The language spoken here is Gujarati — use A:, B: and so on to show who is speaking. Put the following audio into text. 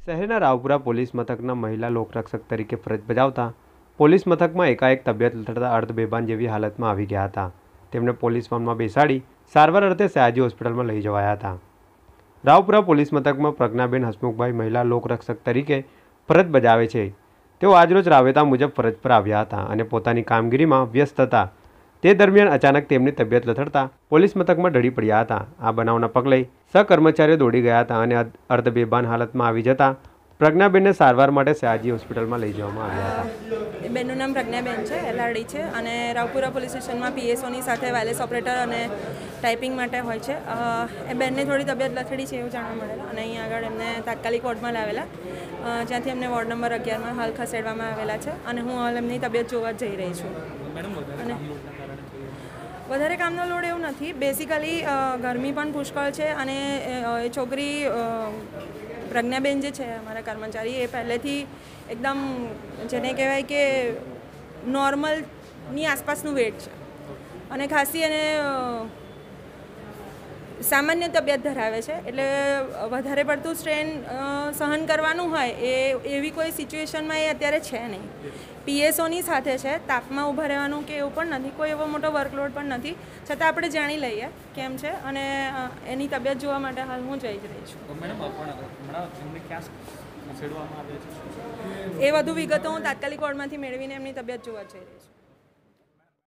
A: શહેરના રાવપુરા પોલીસ મથકના મહિલા લોકરક્ષક તરીકે ફરજ બજાવતા પોલીસ મથકમાં એકાએક તબિયત લથડતા અર્ધબેભાન જેવી હાલતમાં આવી ગયા હતા. તેમને પોલીસ વાનમાં બેસાડી સારવાર અર્થે સયાજી હોસ્પિટલમાં લઈ જવાયા હતા. રાવપુરા પોલીસ મથકમાં પ્રજ્ઞાબેન હસમુખભાઈ મહિલા લોકરક્ષક તરીકે ફરજ બજાવે છે. તેઓ આજરોજ રાબેતા મુજબ ફરજ પર આવ્યા હતા અને પોતાની કામગીરીમાં વ્યસ્ત હતા. તે દરમિયાન અચાનક તેમની તબિયત લથડતા પોલીસ મથકમાં ઢળી પડ્યા હતા. આ બનાવના પગલે સહકર્મચારીઓ દોડી ગયા હતા અને અર્ધબેભાન હાલતમાં આવી જતા પ્રજ્ઞાબેનને સારવાર માટે સયાજી હોસ્પિટલમાં લઈ જવામાં આવ્યા હતા.
B: બેનનું નામ પ્રજ્ઞાબેન છે, એલઆરડી છે અને રાવપુરા પોલીસ સ્ટેશનમાં પીએસઓની સાથે વાયરલેસ ઓપરેટર અને ટાઈપિંગ માટે હોય છે. એ બેનને થોડી તબિયત લથડી છે એવું જાણવા મળેલું અને અહીં આગળ એમને તાત્કાલિક વોર્ડમાં લાવેલા, જ્યાંથી એમને વોર્ડ નંબર 11માં હાલ ખસેડવામાં આવેલા છે અને હું હાલ એમની તબિયત જોવા જઈ રહી છું. અને વધારે કામનો લોડ એવું નથી, બેસિકલી ગરમી પણ પુષ્કળ છે અને એ છોકરી પ્રજ્ઞાબેન જે છે અમારા કર્મચારી, એ પહેલેથી એકદમ જેને કહેવાય કે નોર્મલની આસપાસનું વેટ છે અને ખાસી એને સામાન્ય તબિયત ધરાવે છે. એટલે વધારે પડતું સ્ટ્રેન સહન કરવાનું હોય એવી કોઈ સિચ્યુએશનમાં એ અત્યારે છે નહીં. પીએસઓની સાથે છે, તાપમાં ઊભા રહેવાનું કે એવું પણ નથી, કોઈ એવો મોટો વર્કલોડ પણ નથી, છતાં આપણે જાણી લઈએ કેમ છે અને એની તબિયત જોવા માટે હાલ હું જઈ જ રહી છું. એ વધુ વિગતો હું તાત્કાલિક વોર્ડમાંથી મેળવીને એમની તબિયત જોવા જઈ રહી છું.